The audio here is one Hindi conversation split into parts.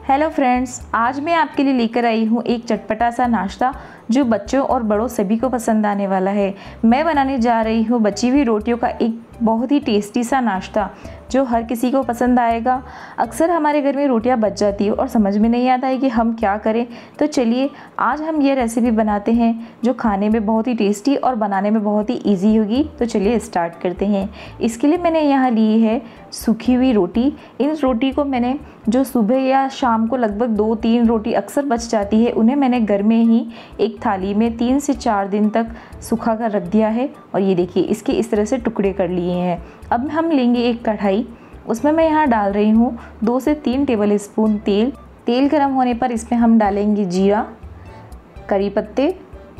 हेलो फ्रेंड्स, आज मैं आपके लिए लेकर आई हूँ एक चटपटा सा नाश्ता जो बच्चों और बड़ों सभी को पसंद आने वाला है। मैं बनाने जा रही हूँ बची हुई रोटियों का एक बहुत ही टेस्टी सा नाश्ता जो हर किसी को पसंद आएगा। अक्सर हमारे घर में रोटियां बच जाती है और समझ में नहीं आता है कि हम क्या करें। तो चलिए आज हम ये रेसिपी बनाते हैं जो खाने में बहुत ही टेस्टी और बनाने में बहुत ही इजी होगी। तो चलिए स्टार्ट करते हैं। इसके लिए मैंने यहाँ ली है सूखी हुई रोटी। इन रोटी को मैंने जो सुबह या शाम को लगभग 2-3 रोटी अक्सर बच जाती है, उन्हें मैंने घर में ही एक थाली में 3 से 4 दिन तक सुखा कर रख दिया है। और ये देखिए इसके इस तरह से टुकड़े कर लिए हैं। अब हम लेंगे एक कढ़ाई, उसमें मैं यहाँ डाल रही हूँ 2 से 3 टेबल स्पून तेल। तेल गर्म होने पर इसमें हम डालेंगे जीरा, करी पत्ते।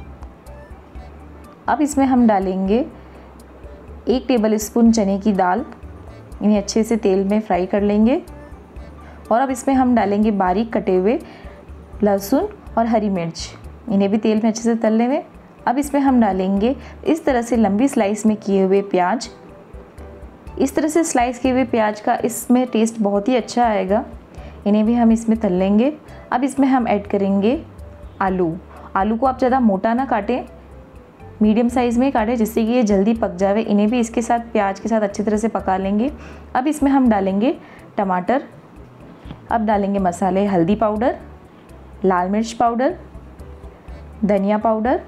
अब इसमें हम डालेंगे 1 टेबल स्पून चने की दाल। इन्हें अच्छे से तेल में फ्राई कर लेंगे। और अब इसमें हम डालेंगे बारीक कटे हुए लहसुन और हरी मिर्च। इन्हें भी तेल में अच्छे से तल लेंगे। अब इसमें हम डालेंगे इस तरह से लंबी स्लाइस में किए हुए प्याज। इस तरह से स्लाइस किए हुए प्याज का इसमें टेस्ट बहुत ही अच्छा आएगा। इन्हें भी हम इसमें तल लेंगे। अब इसमें हम ऐड करेंगे आलू। आलू को आप ज़्यादा मोटा ना काटें, मीडियम साइज़ में काटें जिससे कि ये जल्दी पक जाए। इन्हें भी इसके साथ प्याज के साथ अच्छी तरह से पका लेंगे। अब इसमें हम डालेंगे टमाटर। अब डालेंगे मसाले, हल्दी पाउडर, लाल मिर्च पाउडर, धनिया पाउडर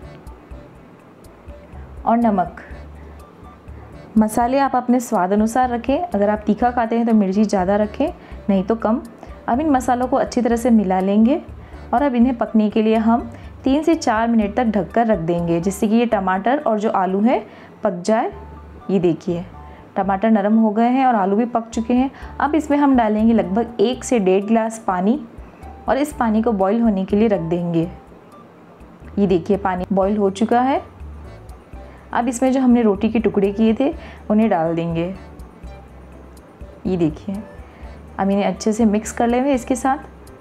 और नमक। मसाले आप अपने स्वाद अनुसार रखें। अगर आप तीखा खाते हैं तो मिर्ची ज़्यादा रखें, नहीं तो कम। अब इन मसालों को अच्छी तरह से मिला लेंगे और अब इन्हें पकने के लिए हम 3 से 4 मिनट तक ढककर रख देंगे जिससे कि ये टमाटर और जो आलू है पक जाए। ये देखिए टमाटर नरम हो गए हैं और आलू भी पक चुके हैं। अब इसमें हम डालेंगे लगभग 1 से 1.5 गिलास पानी और इस पानी को बॉईल होने के लिए रख देंगे। ये देखिए पानी बॉईल हो चुका है। अब इसमें जो हमने रोटी के टुकड़े किए थे उन्हें डाल देंगे। ये देखिए अब इन्हें अच्छे से मिक्स कर लेंगे इसके साथ।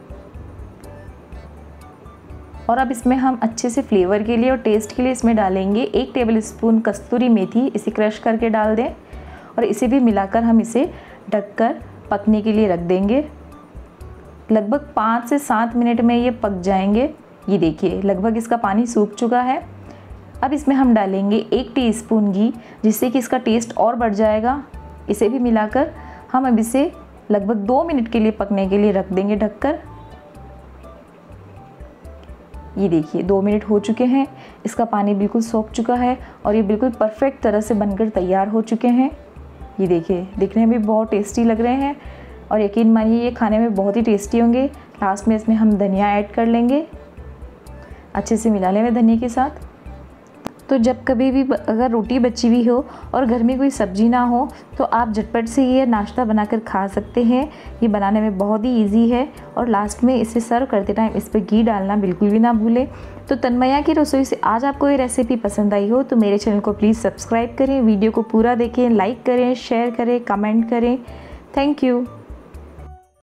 और अब इसमें हम अच्छे से फ्लेवर के लिए और टेस्ट के लिए इसमें डालेंगे 1 टेबल स्पून कस्तूरी मेथी। इसे क्रश करके डाल दें और इसे भी मिलाकर हम इसे ढककर पकने के लिए रख देंगे। लगभग 5 से 7 मिनट में ये पक जाएंगे। ये देखिए लगभग इसका पानी सूख चुका है। अब इसमें हम डालेंगे 1 टीस्पून घी जिससे कि इसका टेस्ट और बढ़ जाएगा। इसे भी मिलाकर हम अब इसे लगभग 2 मिनट के लिए पकने के लिए रख देंगे ढककर। ये देखिए 2 मिनट हो चुके हैं। इसका पानी बिल्कुल सूख चुका है और ये बिल्कुल परफेक्ट तरह से बनकर तैयार हो चुके हैं। ये देखिए दिखने में भी बहुत टेस्टी लग रहे हैं और यकीन मानिए ये खाने में बहुत ही टेस्टी होंगे। लास्ट में इसमें हम धनिया ऐड कर लेंगे। अच्छे से मिला लेंगे धनिया के साथ। तो जब कभी भी अगर रोटी बची हुई हो और घर में कोई सब्ज़ी ना हो तो आप झटपट से ये नाश्ता बनाकर खा सकते हैं। ये बनाने में बहुत ही इजी है। और लास्ट में इसे सर्व करते टाइम इस पर घी डालना बिल्कुल भी ना भूलें। तो तन्मया की रसोई से आज आपको ये रेसिपी पसंद आई हो तो मेरे चैनल को प्लीज़ सब्सक्राइब करें, वीडियो को पूरा देखें, लाइक करें, शेयर करें, कमेंट करें। Thank you.